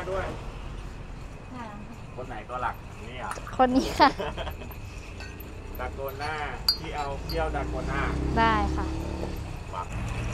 ด้วยคนไหนก็หลักนี่อ่ะคนนี้ค่ะดาโกน่าที่เอาเที่ยวดาโกน่าได้ค่ะวับ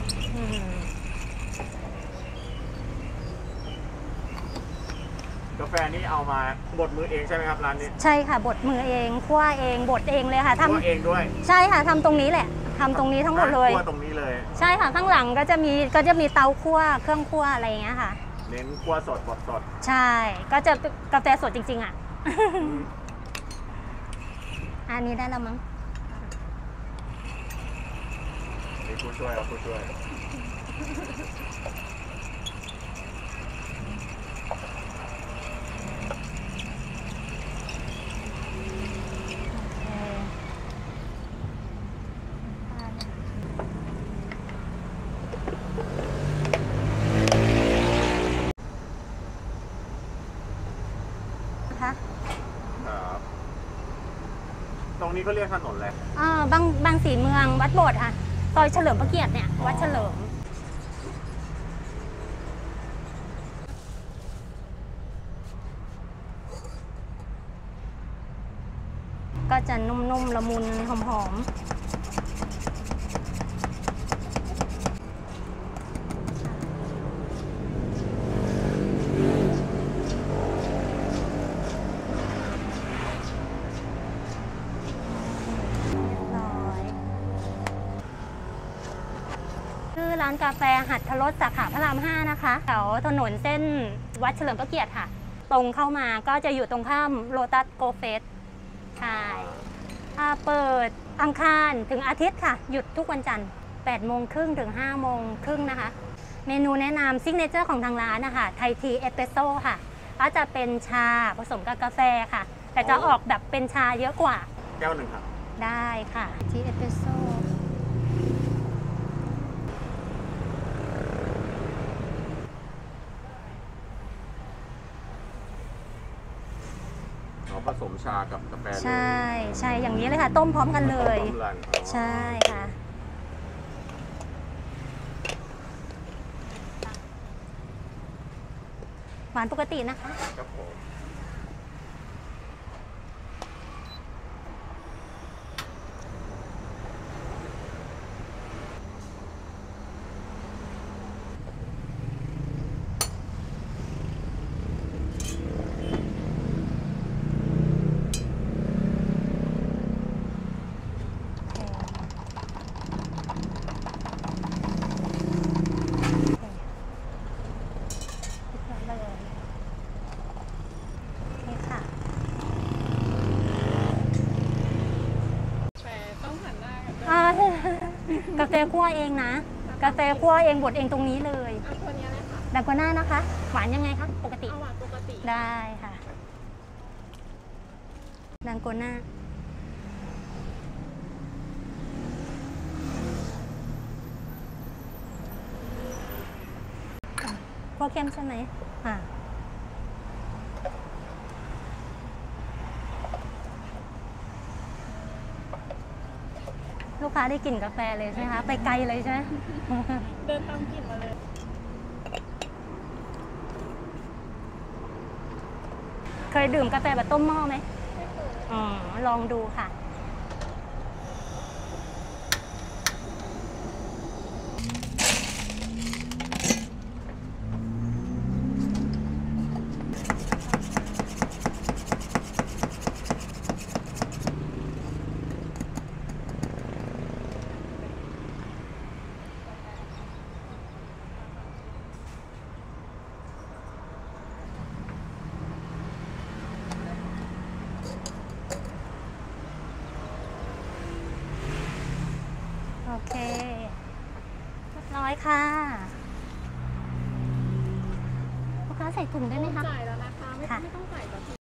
กาแฟนี่เอามาบดมือเองใช่ไหมครับร้านนี้ใช่ค่ะบดมือเองคั่วเองบดเองเลยค่ะคั่วเองด้วยใช่ค่ะทำตรงนี้แหละทำตรงนี้ทั้งหมดเลยคั่วตรงนี้เลยใช่ค่ะข้างหลังก็จะมีเตาคั่วเครื่องคั่วอะไรอย่างเงี้ยค่ะเน้นคั่วสดบดสดใช่ก็จะกาแฟสดจริงๆอ่ะอันนี้ได้แล้วมั้งมีผู้ช่วยเอาผู้ช่วยตรงนี้ก็เรียกถนนแหละบางสีเมืองวัดโบสถ์ค่ะซอยเฉลิมพระเกียรติเนี่ยวัดเฉลิมก็จะนุ่มๆละมุนหอมๆชื่อร้านกาแฟหัตถรสสาขาพระราม 5นะคะแถวถนนเส้นวัดเฉลิมพระเกียรติค่ะตรงเข้ามาก็จะอยู่ตรงข้ามโลตัสโกเฟสใช่เปิดอังคารถึงอาทิตย์ค่ะหยุดทุกวันจันทร์8:30 ถึง 5:30 นะคะเมนูแนะนำซิกเนเจอร์ของทางร้านนะคะไทยทีเอสเปรสโซ่ค่ะก็จะเป็นชาผสมกับกาแฟค่ะแต่จะออกแบบเป็นชาเยอะกว่าแก้วหนึ่งครับได้ค่ะทีเอสเปรสโซ่ผสมชากับกาแฟใช่อย่างนี้เลยค่ะต้มพร้อมกันเลยใช่ค่ะหวานปกตินะคะครับผมกาแฟคั่วเองนะกาแฟคั่วเองบดเองตรงนี้เลยตัวนี้เลยค่ะดังโกน่านะคะหวานยังไงคะปกติหวานปกติได้ค่ะดังโกน่าคั่วเข้มใช่ไหมลูกค้าได้กลิ่นกาแฟเลยใช่ไหมคะไปไกลเลยใช่ไหมเดินตามกลิ่นมาเลยเคยดื่มกาแฟแบบต้มหม้อไหมลองดูค่ะโอเคเรียบร้อยค่ะลูกค้าใส่ถุงได้ไหมคะจ่ายแล้วนะคะไม่ต้องจ่ายต่อที